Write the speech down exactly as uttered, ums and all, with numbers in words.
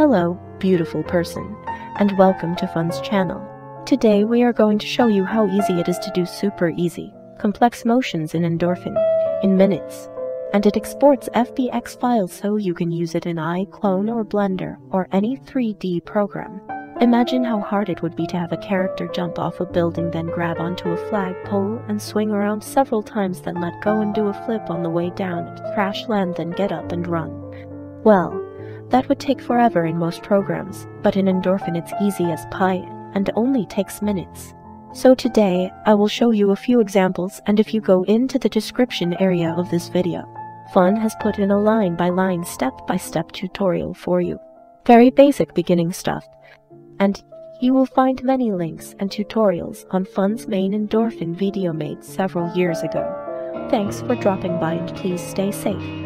Hello, beautiful person, and welcome to Fun's channel. Today we are going to show you how easy it is to do super easy, complex motions in Endorphin, in minutes. And it exports F B X files so you can use it in iClone or Blender or any three D program. Imagine how hard it would be to have a character jump off a building, then grab onto a flagpole and swing around several times, then let go and do a flip on the way down, crash land, then get up and run. Well, that would take forever in most programs, but in Endorphin it's easy as pie and only takes minutes. So today, I will show you a few examples, and if you go into the description area of this video, Fun has put in a line-by-line step-by-step tutorial for you. Very basic beginning stuff. And you will find many links and tutorials on Fun's main Endorphin video made several years ago. Thanks for dropping by and please stay safe.